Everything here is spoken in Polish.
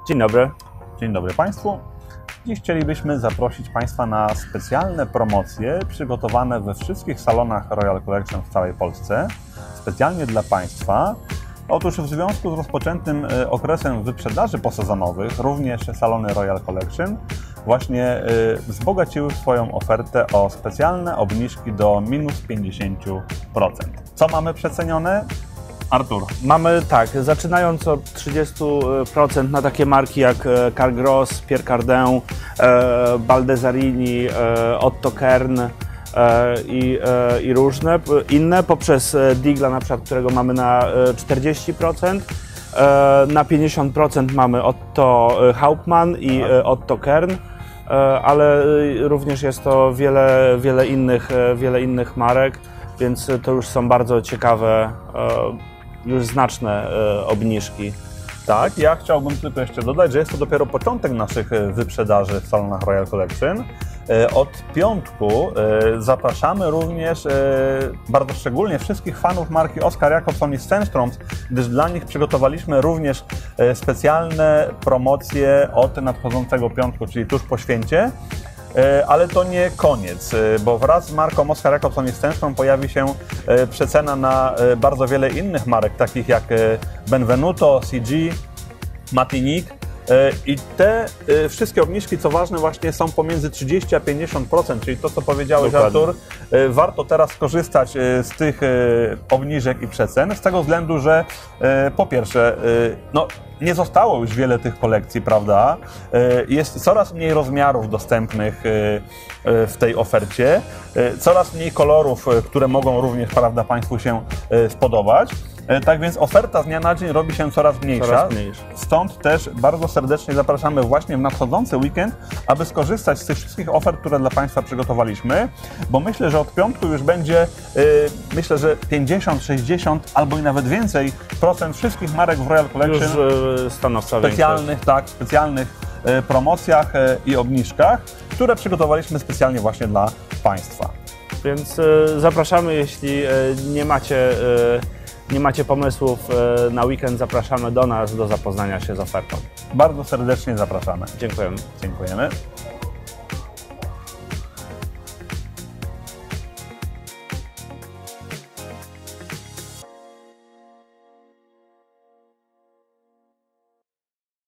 Dzień dobry. Dzień dobry Państwu. Dziś chcielibyśmy zaprosić Państwa na specjalne promocje przygotowane we wszystkich salonach Royal Collection w całej Polsce, specjalnie dla Państwa. Otóż w związku z rozpoczętym okresem wyprzedaży posezonowych, również salony Royal Collection właśnie wzbogaciły swoją ofertę o specjalne obniżki do minus 50%. Co mamy przecenione? Artur. Mamy tak, zaczynając od 30% na takie marki jak Carglass, Pierre Cardin, Baldasarini, Otto Kern i różne inne, poprzez Digla na przykład, którego mamy na 40%. Na 50% mamy Otto Hauptmann i Otto Kern, ale również jest to wiele innych marek, więc to już są bardzo ciekawe, już znaczne obniżki. Tak, ja chciałbym tylko jeszcze dodać, że jest to dopiero początek naszych wyprzedaży w salonach Royal Collection. Od piątku zapraszamy również bardzo szczególnie wszystkich fanów marki Oscar Jacobson i Stenstrom, gdyż dla nich przygotowaliśmy również specjalne promocje od nadchodzącego piątku, czyli tuż po święcie. Ale to nie koniec, bo wraz z marką Oscar Jacobson i Stenstrom pojawi się przecena na bardzo wiele innych marek, takich jak Benvenuto, CG, Martinique. I te wszystkie obniżki, co ważne, właśnie są pomiędzy 30 a 50%, czyli to, co powiedziałeś, Artur. Warto teraz skorzystać z tych obniżek i przecen, z tego względu, że po pierwsze, no, nie zostało już wiele tych kolekcji, prawda? Jest coraz mniej rozmiarów dostępnych w tej ofercie, coraz mniej kolorów, które mogą również, prawda, Państwu się spodobać. Tak więc oferta z dnia na dzień robi się coraz mniejsza. Stąd też bardzo serdecznie zapraszamy właśnie w nadchodzący weekend, aby skorzystać z tych wszystkich ofert, które dla Państwa przygotowaliśmy, bo myślę, że od piątku już będzie, myślę, że 50, 60 albo i nawet więcej procent wszystkich marek w Royal Collection specjalnych promocjach i obniżkach, które przygotowaliśmy specjalnie właśnie dla Państwa. Więc zapraszamy, jeśli nie macie pomysłów na weekend, zapraszamy do nas, do zapoznania się z ofertą. Bardzo serdecznie zapraszamy. Dziękujemy. Dziękujemy.